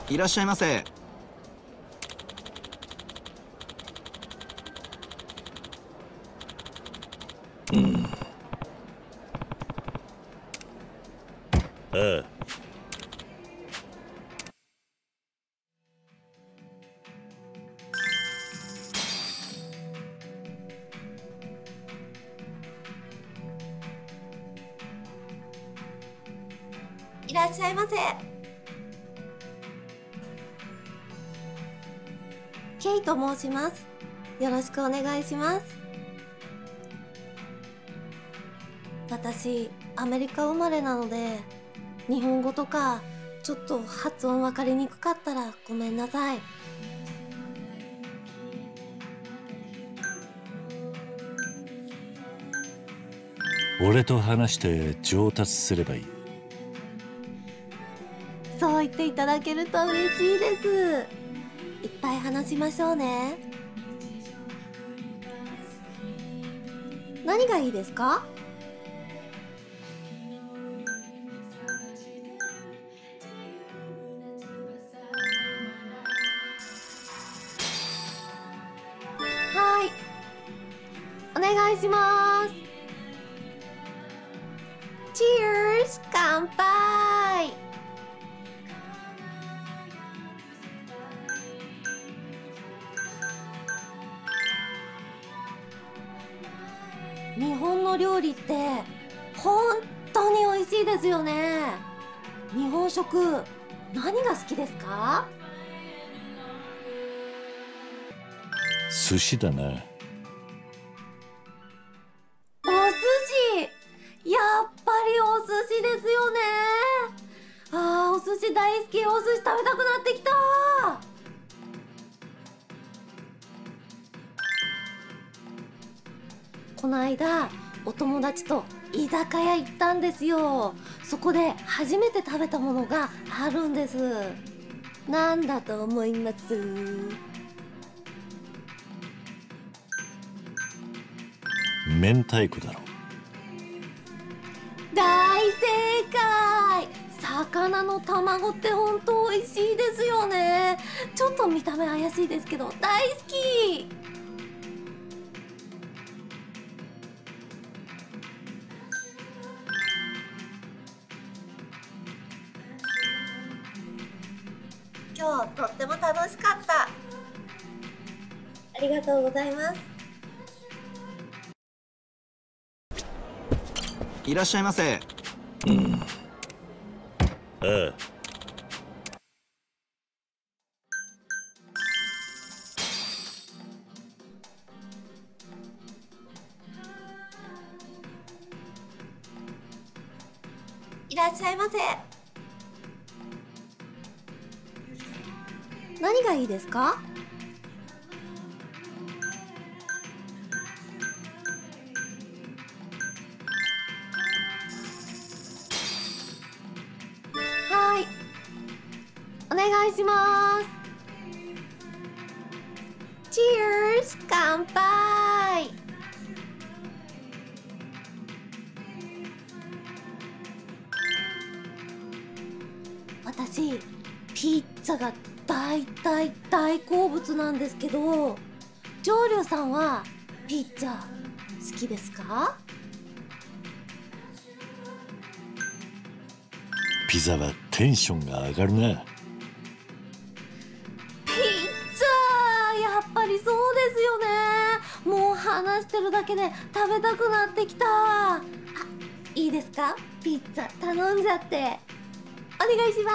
いらっしゃいませ。 ああ。 いらっしゃいませ。ケイと申します。よろしくお願いします。私、アメリカ生まれなので、日本語とかちょっと発音分かりにくかったらごめんなさい。 俺と話して上達すればいい。 そう言っていただけると嬉しいです。いっぱい話しましょうね。何がいいですか？はい、お願いします。Cheers! 乾杯！日本の料理って本当に美味しいですよね。日本食何が好きですか？ 寿司だな。 お寿司、やっぱりお寿司ですよね。あー、お寿司大好き。お寿司食べたくなってきた。この間お友達と居酒屋行ったんですよ。そこで初めて食べたものがあるんです。なんだと思います？ 明太子だろ。 大正解。魚の卵ってほんと美味しいですよね。ちょっと見た目怪しいですけど大好き。今日とっても楽しかった。ありがとうございます。 いらっしゃいませ。 ああ。 いらっしゃいませ。何がいいですか？はい、お願いします。Cheers! 乾杯！私、ピッツァが大好物なんですけど、上流さんはピッツァ好きですか？ ピザはテンションが上がるな。 ピッツァ、やっぱりそうですよね。もう話してるだけで食べたくなってきた。あ、いいですか？ピッツァ頼んじゃって。お願いします。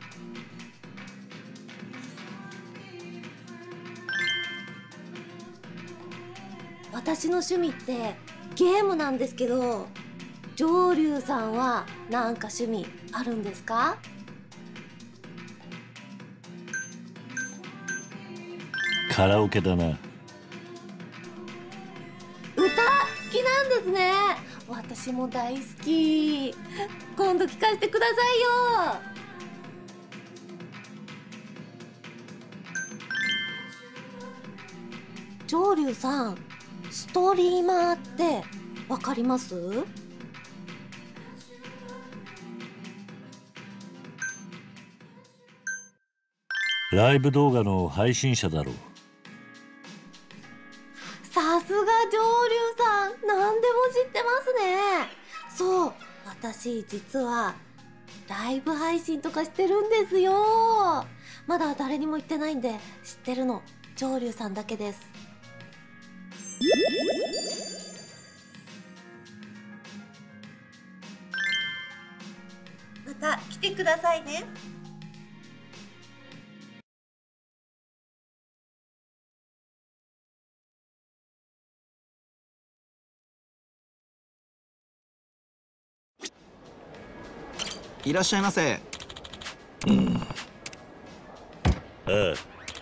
私の趣味ってゲームなんですけど、上流さんはなんか趣味あるんですか？ カラオケだな。 歌好きなんですね。私も大好き。今度聞かせてくださいよ。上流さん、ストリーマーってわかります？ ライブ動画の配信者だろう。 さすが上流さん、何でも知ってますね。そう、私実はライブ配信とかしてるんですよ。まだ誰にも言ってないんで知ってるの上流さんだけです。また来てくださいね。 いらっしゃいませ。 ああ。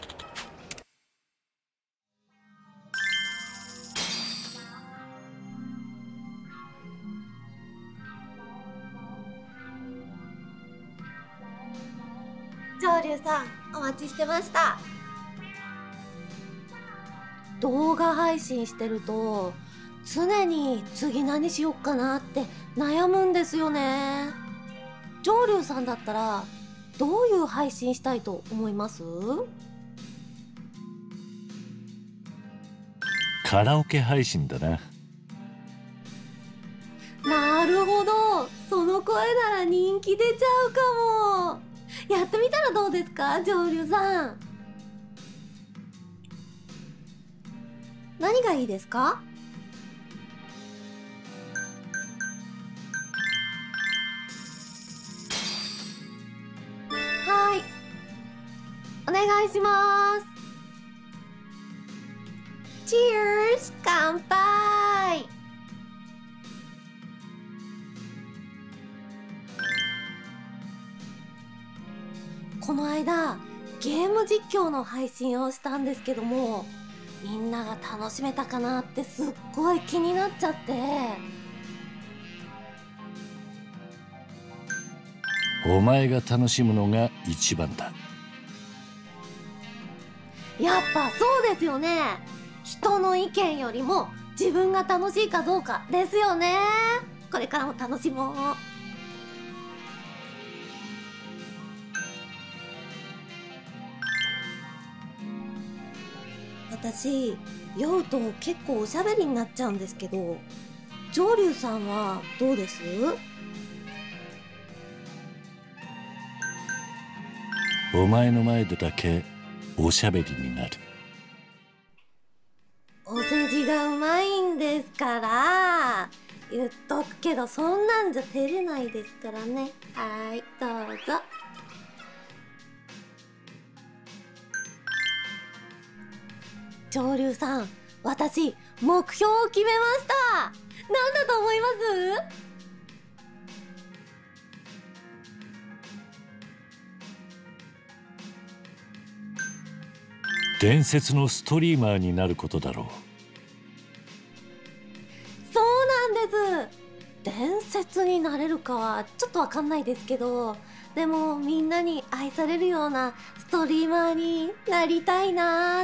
上流さん、お待ちしてました。動画配信してると常に次何しよっかなって悩むんですよね。上流さんだったらどういう配信したいと思います？ カラオケ配信だな。 なるほど、その声なら人気出ちゃうかも。やってみたらどうですか、上流さん。何がいいですか？はい、お願いします。Cheers! 乾杯。この間ゲーム実況の配信をしたんですけども、みんなが楽しめたかなってすっごい気になっちゃって。 お前が楽しむのが一番だ。 やっぱそうですよね。人の意見よりも自分が楽しいかどうかですよね。これからも楽しもう。私酔うと結構おしゃべりになっちゃうんですけど、上流さんはどうです？ お前の前でだけおしゃべりになる。 お世辞がうまいんですから。言っとくけどそんなんじゃ照れないですからね。はい、どうぞ。上流さん、私目標を決めました。何だと思います？ 伝説のストリーマーになることだろう。 そうなんです。伝説になれるかはちょっとわかんないですけど、でもみんなに愛されるようなストリーマーになりたいなーって。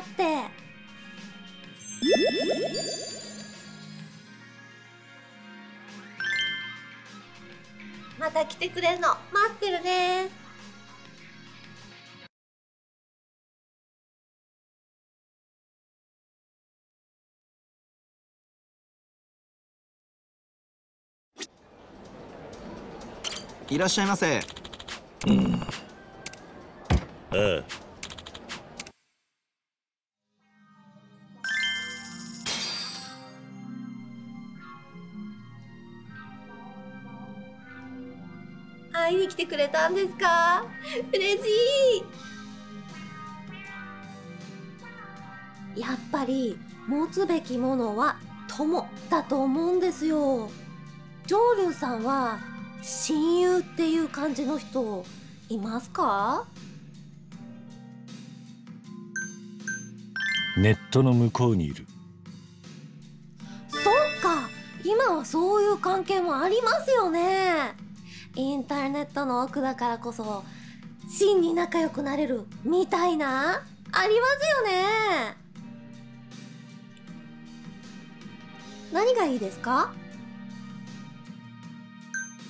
また来てくれるの待ってるね。 いらっしゃいませ。 ああ。 会いに来てくれたんですか？嬉しい。やっぱり持つべきものは友だと思うんですよ。上流さんは親友っていう感じの人いますか？ ネットの向こうにいる。 そっか、今はそういう関係もありますよね。インターネットの奥だからこそ真に仲良くなれるみたいな、ありますよね。何がいいですか？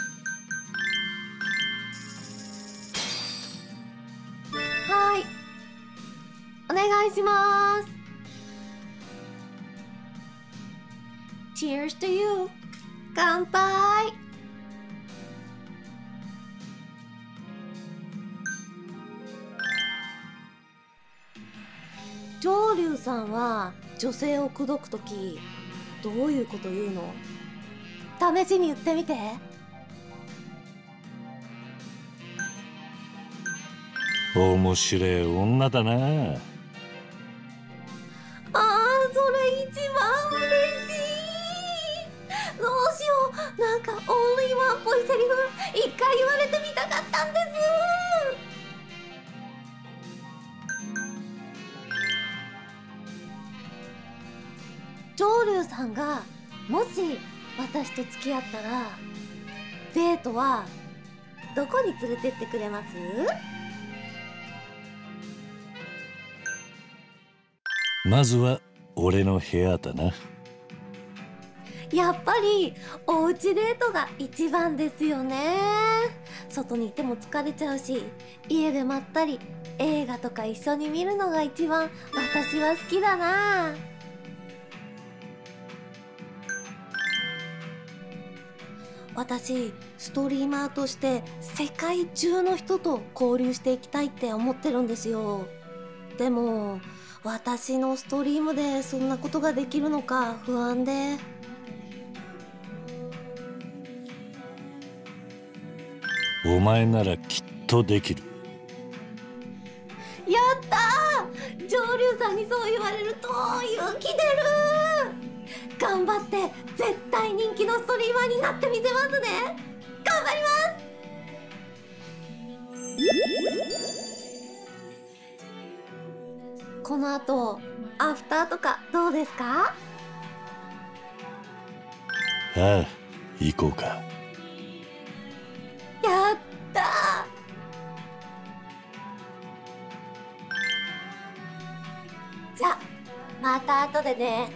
はい、 願いします。 Cheers to you。 乾杯。上流さんは女性を口説くときどういうこと言うの？試しに言ってみて。 面白い女だな。 あー、それ一番嬉しい。どうしよう、なんかオンリーワンっぽいセリフ一回言われてみたかったんです。上流さんがもし私と付き合ったらデートはどこに連れてってくれます？ まずは俺の部屋だな。 やっぱりおうちデートが一番ですよね。外にいても疲れちゃうし、家でまったり映画とか一緒に見るのが一番私は好きだな。私ストリーマーとして世界中の人と交流していきたいって思ってるんですよ。でも私のストリームでそんなことができるのか不安で。 お前ならきっとできる。 やったー、上流さんにそう言われると勇気出る。頑張って絶対人気のストリーマーになってみせますね。頑張ります。この後アフターとかどうですか？ ああ、行こうか。 やったー。じゃあまた後でね。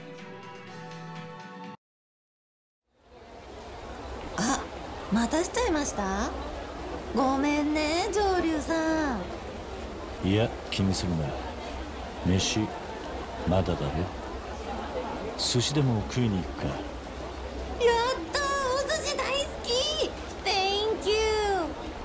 あ、またしちゃいました？ごめんね上流さん。 いや、気にするな。飯まだだね。寿司でも食いに行くか。 やったー、お寿司大好き。 Thank you。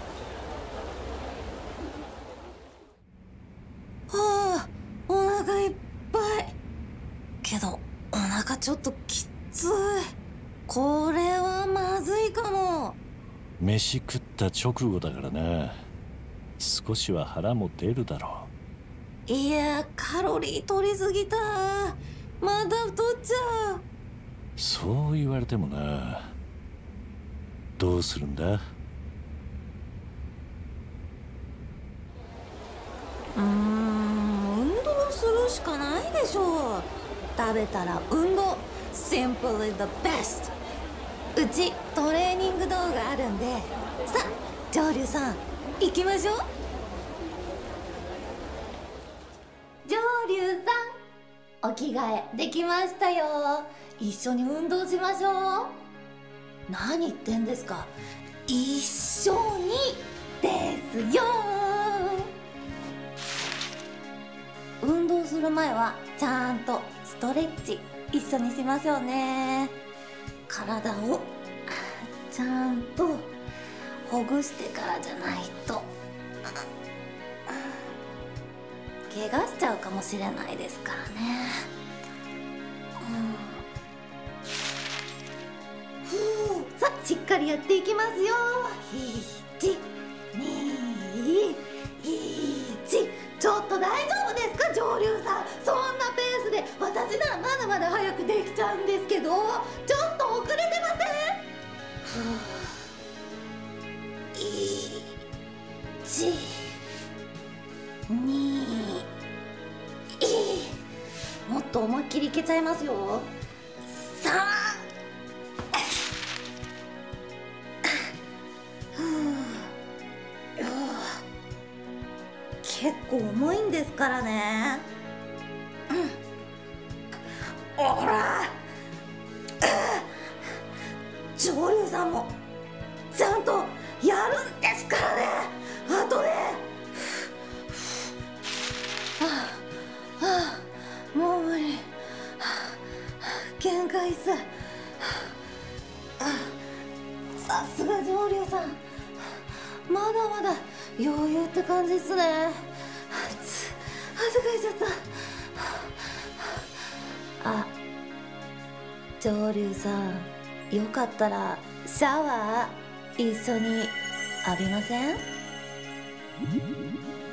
はあ、お腹いっぱい。けどお腹ちょっときつい。これはまずいかも。 飯食った直後だからな。少しは腹も出るだろう。 いや、カロリー取りすぎた。また太っちゃう。 そう言われてもな。どうするんだ？ 運動するしかないでしょう。食べたら運動 Simply the best。 うちトレーニング動画あるんで、さあ上流さん行きましょう。上流さん、お着替えできましたよ。一緒に運動しましょう。何言ってんですか、一緒にですよ。運動する前はちゃんとストレッチ一緒にしましょうね。体をちゃんとほぐしてからじゃないと怪我しちゃうかもしれないですからね。さあしっかりやっていきますよ。1、2、1。ちょっと大丈夫ですか上流さん。そんなペースで私ならまだまだ早くできちゃうんですけど、ちょっと遅れてません？1、2、もっと思いっきりいけちゃいますよ。3、結構重いんですからね。おら、上流さんもちゃんとやるんですからね。あとね、 だまだ余裕って感じっすね。汗かいちゃった。あ、上流さん、よかったらシャワー一緒に浴びません？